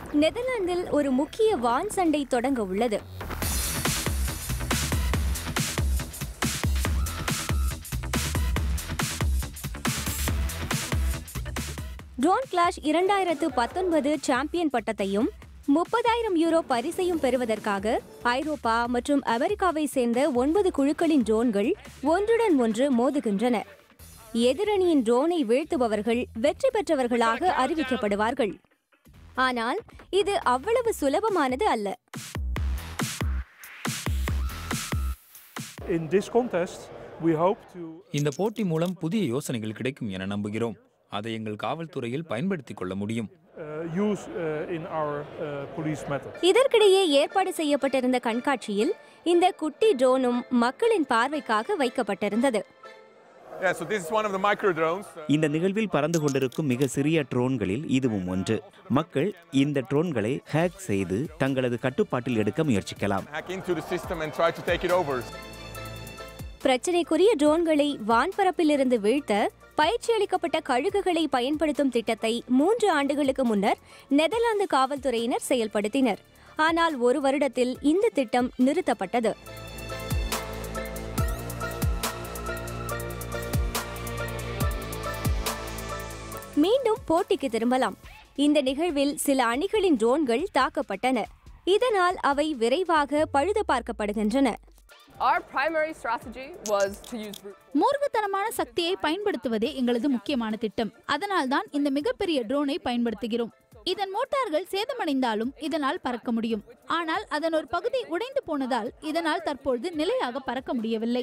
நெதர்லாந்தில் ஒரு முக்கிய வான் சண்டை தொடங்க உள்ளது. ட்ரோன் கிளாஷ் 2019 சாம்பியன் பட்டத்தையும் 30,000 யூரோ பரிசையும் பெறுவதற்காக ஐரோப்பா மற்றும் அமெரிக்காவை சேர்ந்த 9 குழுக்களின் ட்ரோன்கள் ஒன்றுடன் ஒன்று மோதுகின்றன. எதிரணியின் ட்ரோனை வீழ்த்துபவர்கள் வெற்றி பெற்றவர்களாக அறிவிக்கப்படுவார்கள். ஆனால் இது அவ்வளவு சுலபமானது அல்ல. இந்த போட்டி மூலம் புதிய யோசனைகள் கிடைக்கும் என நம்புகிறோம். அதை எங்கள் காவல்துறையில் பயன்படுத்திக் கொள்ள முடியும். இதற்கிடையே ஏற்பாடு செய்யப்பட்டிருந்த கண்காட்சியில் இந்த குட்டி ட்ரோனும் மக்களின் பார்வைக்காக வைக்கப்பட்டிருந்தது. இந்த நிகழ்வில் பறந்து கொண்டிருக்கும் மிக சிறிய ட்ரோன்களில் இதுவும் ஒன்று. மக்கள் இந்த ட்ரோன்களை ஹேக் செய்து தங்களது கட்டுப்பாட்டில் எடுக்க முயற்சிக்கலாம். பிரச்சினைக்குரிய ட்ரோன்களை வான்பரப்பிலிருந்து வீழ்த்த பயிற்சி அளிக்கப்பட்ட கழுகுகளை பயன்படுத்தும் திட்டத்தை 3 ஆண்டுகளுக்கு முன்னர் நெதர்லாந்து காவல்துறையினர் செயல்படுத்தினர். ஆனால் ஒரு வருடத்தில் இந்த திட்டம் நிறுத்தப்பட்டது. மீண்டும் போட்டிக்கு திரும்பலாம். இந்த நிகழ்வில் சில அணிகளின் ட்ரோன்கள் தாக்கப்பட்டன. இதனால் அவை விரைவாக பழுது பார்க்கப்படுகின்றன. மூர்க்கத்தனமான சக்தியை பயன்படுத்துவதே எங்களது முக்கியமான திட்டம். அதனால்தான் இந்த மிகப்பெரிய ட்ரோனை பயன்படுத்துகிறோம். இதன் மோட்டார்கள் சேதமடைந்தாலும் இதனால் பறக்க முடியும். ஆனால் அதன் ஒரு பகுதி உடைந்து போனதால் இதனால் தற்பொழுது நிலையாக பறக்க முடியவில்லை.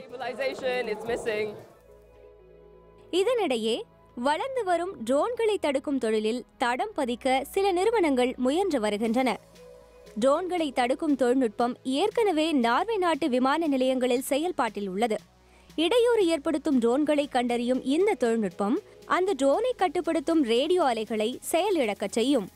இதனிடையே வளர்ந்து வரும் ட்ரோன்களை தடுக்கும் தொழிலில் தடம் பதிக்க சில நிறுவனங்கள் முயன்று வருகின்றன. ட்ரோன்களை தடுக்கும் தொழில்நுட்பம் ஏற்கனவே நார்வே நாட்டு விமான நிலையங்களில் செயல்பாட்டில் உள்ளது. இடையூறு ஏற்படுத்தும் ட்ரோன்களை கண்டறியும் இந்த தொழில்நுட்பம் அந்த ட்ரோனை கட்டுப்படுத்தும் ரேடியோ அலைகளை செயலிழக்கச் செய்யும்.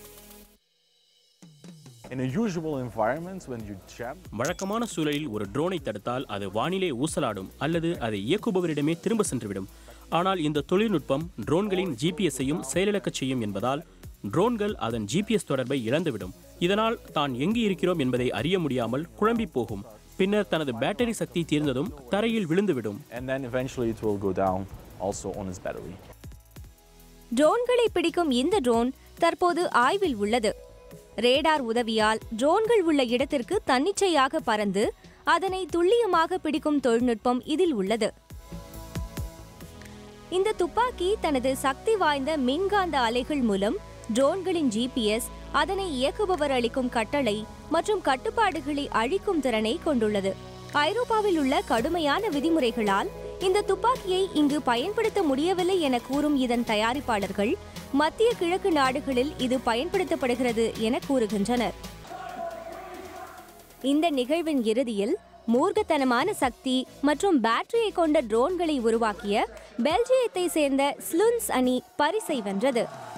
வழக்கமான சூழலில் ஒரு ட்ரோனை தடுத்தால் அது வானிலே ஊசலாடும் அல்லது அதை இயக்குபவரிடமே திரும்ப சென்றுவிடும். ஆனால் இந்த தொழில்நுட்பம் ட்ரோன்களின் ஜிபிஎஸ்ஸையும் செயலிழக்கச் செய்யும் என்பதால் ட்ரோன்கள் அதன் ஜிபிஎஸ் தொடர்பை இழந்துவிடும். இதனால் தான் எங்கு இருக்கிறோம் என்பதை அறிய முடியாமல் குழம்பி போகும். பின்னர் தனது பேட்டரி சக்தி தீர்ந்ததும் தரையில் விழுந்துவிடும். ட்ரோன்களை பிடிக்கும் இந்த ட்ரோன் தற்போது ஆய்வில் உள்ளது. ரேடார் உதவியால் ட்ரோன்கள் உள்ள இடத்திற்கு தன்னிச்சையாக பறந்து அதனை துல்லியமாக பிடிக்கும் தொழில்நுட்பம் இதில் உள்ளது. இந்த துப்பாக்கி தனது சக்தி வாய்ந்த மின்காந்த அலைகள் மூலம் ட்ரோன்களின் ஜிபிஎஸ், அதனை இயக்குபவர் அளிக்கும் கட்டளை மற்றும் கட்டுப்பாடுகளை அழிக்கும் திறனை கொண்டுள்ளது. ஐரோப்பாவில் உள்ள கடுமையான விதிமுறைகளால் இந்த துப்பாக்கியை இங்கு பயன்படுத்த முடியவில்லை என கூறும் இதன் தயாரிப்பாளர்கள் மத்திய கிழக்கு நாடுகளில் இது பயன்படுத்தப்படுகிறது என கூறுகின்றனர். இந்த நிகழ்வின் இறுதியில் மூர்க்கத்தனமான சக்தி மற்றும் பேட்டரியை கொண்ட ட்ரோன்களை உருவாக்கிய பெல்ஜியத்தை சேர்ந்த ஸ்லுன்ஸ் அணி பரிசை வென்றது.